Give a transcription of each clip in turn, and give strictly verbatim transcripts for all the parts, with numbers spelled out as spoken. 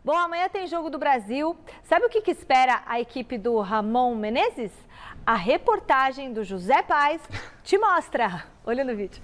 Bom, amanhã tem Jogo do Brasil. Sabe o que, que espera a equipe do Ramon Menezes? A reportagem do José Paes te mostra. Olha no vídeo.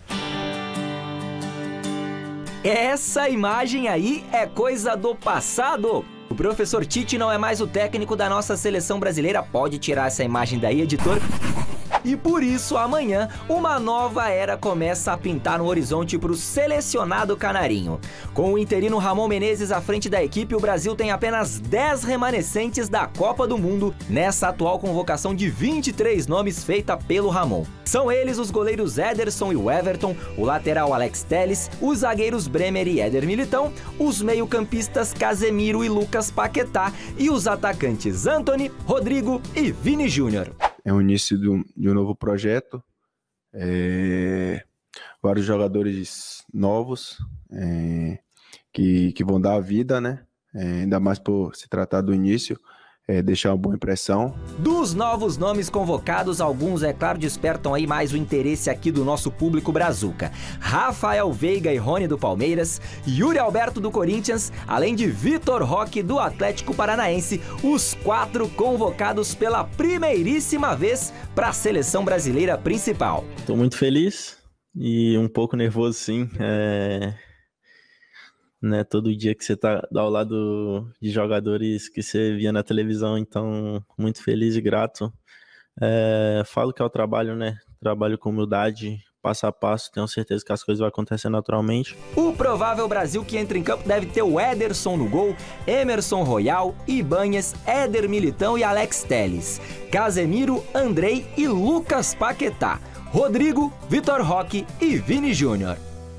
Essa imagem aí é coisa do passado. O professor Tite não é mais o técnico da nossa seleção brasileira. Pode tirar essa imagem daí, editor. E por isso, amanhã, uma nova era começa a pintar no horizonte para o selecionado canarinho. Com o interino Ramon Menezes à frente da equipe, o Brasil tem apenas dez remanescentes da Copa do Mundo nessa atual convocação de vinte e três nomes feita pelo Ramon. São eles os goleiros Ederson e o Everton, o lateral Alex Telles, os zagueiros Bremer e Éder Militão, os meio-campistas Casemiro e Lucas Paquetá e os atacantes Antony, Rodrigo e Vini Júnior. É o início de um, de um novo projeto, é, vários jogadores novos é, que, que vão dar a vida, né? É, ainda mais por se tratar do início, é, deixar uma boa impressão. Dos novos nomes convocados, alguns, é claro, despertam aí mais o interesse aqui do nosso público brazuca. Rafael Veiga e Rony do Palmeiras, Yuri Alberto do Corinthians, além de Vitor Roque do Atlético Paranaense, os quatro convocados pela primeiríssima vez para a seleção brasileira principal. Estou muito feliz e um pouco nervoso, sim. É... Né, todo dia que você tá ao lado de jogadores que você via na televisão, então muito feliz e grato. É, falo que é o trabalho, né? Trabalho com humildade, passo a passo, tenho certeza que as coisas vão acontecer naturalmente. O provável Brasil que entra em campo deve ter o Ederson no gol, Emerson Royal, Ibanhas, Éder Militão e Alex Telles, Casemiro, Andrei e Lucas Paquetá, Rodrigo, Vitor Roque e Vini Júnior.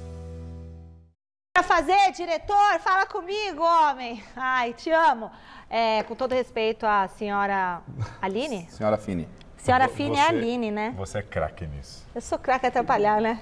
Para fazer, diretor, fala comigo, homem. Ai, te amo. É, com todo respeito à senhora Aline? Senhora Fini. Senhora Fini é Você- Aline, né? Você é craque nisso. Eu sou craque atrapalhar, né?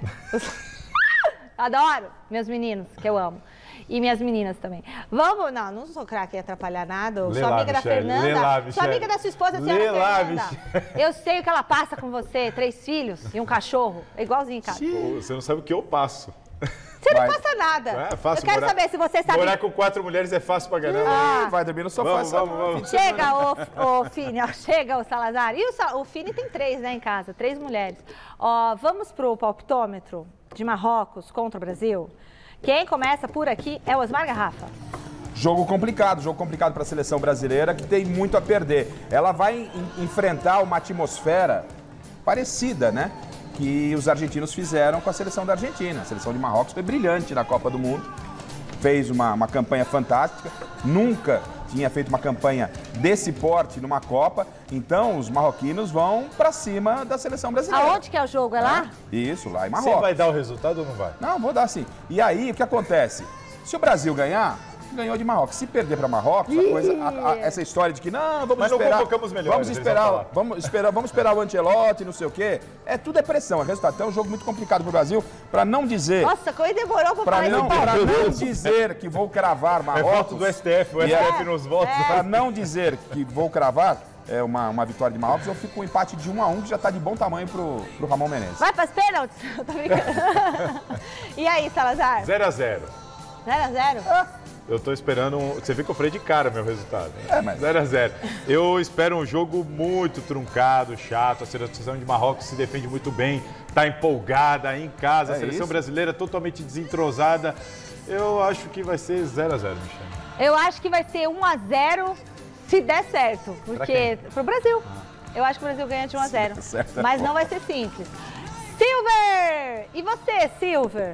Adoro meus meninos, que eu amo. E minhas meninas também. Vamos, não, não sou craque em atrapalhar nada. Eu Lê sou lá, amiga da Michele, Fernanda. lê lá, Sou Michele. amiga da sua esposa, a senhora Lê lá, Fernanda. Michele. Eu sei o que ela passa com você, três filhos e um cachorro. É igualzinho em casa. Pô, Você não sabe o que eu passo. Você não Vai. passa nada. É fácil eu quero morar- saber se você sabe. Morar com quatro mulheres é fácil pra caramba. Ah. Vai dormir no sofá. Vamos, só vamos, no vamos. fim de Chega, ô, ô Fini, ó, chega o Salazar. E o, Sa- o Fini tem três, né, em casa, três mulheres. Ó, vamos pro palpitômetro de Marrocos contra o Brasil. Quem começa por aqui é o Osmar Garrafa. Jogo complicado, jogo complicado para a seleção brasileira que tem muito a perder. Ela vai en- enfrentar uma atmosfera parecida, né? Que os argentinos fizeram com a seleção da Argentina. A seleção de Marrocos foi brilhante na Copa do Mundo, fez uma, uma campanha fantástica, nunca tinha feito uma campanha desse porte numa Copa, então os marroquinos vão para cima da seleção brasileira. Aonde que é o jogo? É lá? Isso, lá em Você Marrocos. vai dar o resultado ou não vai? Não, vou dar sim. E aí, o que acontece? Se o Brasil ganhar, ganhou de Marrocos. Se perder para Marrocos, a coisa, a- a- essa história de que não, vamos Mas não esperar, convocamos melhores, vamos eles esperar, vão falar. vamos esperar, vamos esperar o Ancelotti, não sei o quê. É tudo é pressão, é resultado. Então é um jogo muito complicado para o Brasil, para não dizer, Nossa, como ele demorou pra para falar não, esse pra palpite. não dizer que vou cravar É Marrocos. voto do S T F, o E S T é- F nos votos. Para não dizer que vou cravar é uma, uma vitória de Marrocos, eu fico com um empate de um a um que já está de bom tamanho pro, pro Ramon Menezes. Vai pras pênaltis? Eu tô brincando. E aí, Salazar? zero a zero. zero a zero? Eu tô esperando um... Você viu que eu falei de cara meu resultado. Né? É, mas- zero a zero. Eu espero um jogo muito truncado, chato. A seleção de Marrocos se defende muito bem, tá empolgada em casa. É a seleção isso? brasileira totalmente desentrosada. Eu acho que vai ser zero a zero, Michel. Eu acho que vai ser um a zero se der certo. Porque. Pro Brasil. Eu acho que o Brasil ganha de um a zero. der certo, é Mas bom. não vai ser simples. Silver! E você, Silver?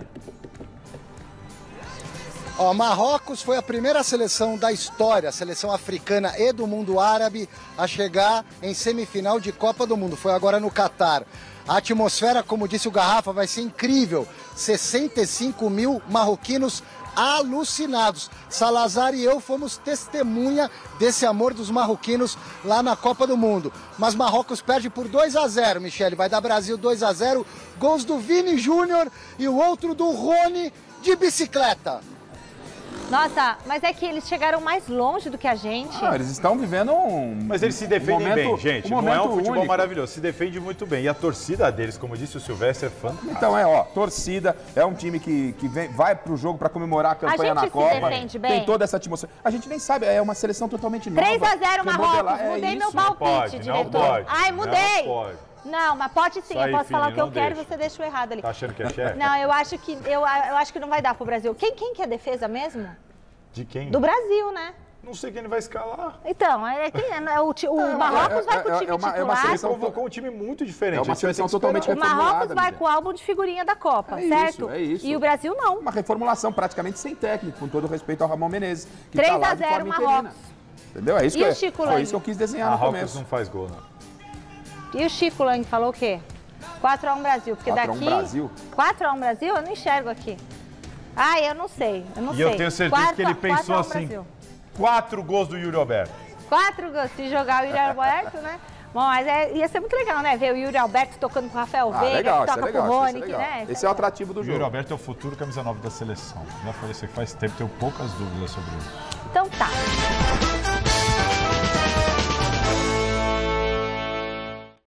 Ó, Marrocos foi a primeira seleção da história, a seleção africana e do mundo árabe, a chegar em semifinal de Copa do Mundo. Foi agora no Catar. A atmosfera, como disse o Garrafa, vai ser incrível. sessenta e cinco mil marroquinos alucinados. Salazar e eu fomos testemunha desse amor dos marroquinos lá na Copa do Mundo. Mas Marrocos perde por dois a zero, Michele. Vai dar Brasil dois a zero. Gols do Vini Júnior e o outro do Rony de bicicleta. Nossa, mas é que eles chegaram mais longe do que a gente. Não, eles estão vivendo um. Mas eles se defendem um momento, bem, gente. Um não é um momento futebol único. maravilhoso. Se defende muito bem. E a torcida deles, como disse o Silvestre, é fantástica. Então é, ó, torcida, é um time que, que vem, vai pro jogo pra comemorar a campanha A gente na se Copa. defende bem. Tem toda essa atmosfera. A gente nem sabe, é uma seleção totalmente nova. três a zero Marrocos, é mudei meu isso. palpite, pode, não diretor. pode. Ai, mudei. Não pode. Não, mas pode sim, Isso aí, eu posso falar o que filho, eu não quero e deixa. você deixa o errado ali. Tá achando que é chefe? Não, eu acho que eu, eu acho que não vai dar pro Brasil. Quem, quem que é a defesa mesmo? De quem? Do Brasil, né? Não sei quem ele vai escalar. Então, é, quem é, é o, ti- o Marrocos vai com o é- time é uma- é uma titular. Ele seleção- convocou um time muito diferente. É uma A gente vai ter seleção que esperar. totalmente O Marrocos reformulada, vai Miguel. com o álbum de figurinha da Copa, É certo? isso, é isso. E o Brasil não. Uma reformulação praticamente sem técnico, com todo respeito ao Ramon Menezes. Que três tá lá a de zero forma Marrocos. interina. Entendeu? É isso E que, o eu- Chico foi Lang? isso que eu quis desenhar no Marrocos começo. não faz gol, não. E o Chico Lang falou o quê? quatro a um Brasil, porque quatro a um daqui... Brasil? quatro a um Brasil? Eu não enxergo aqui. Ai, eu não sei, eu não E sei. eu tenho certeza quatro que ele a- quatro pensou a um assim, Brasil. quatro gols do Yuri Alberto. Quatro gols, se jogar o Yuri Alberto, né? Bom, mas é- ia ser muito legal, né? Ver o Yuri Alberto tocando com o Rafael Ah, Veiga, legal, que isso é toca legal. com o isso Rony, é que, legal. né? Esse é o atrativo do O Yuri jogo. Alberto é o futuro camisa nove da seleção. Já falei isso aqui faz tempo, tenho poucas dúvidas sobre isso. Então tá.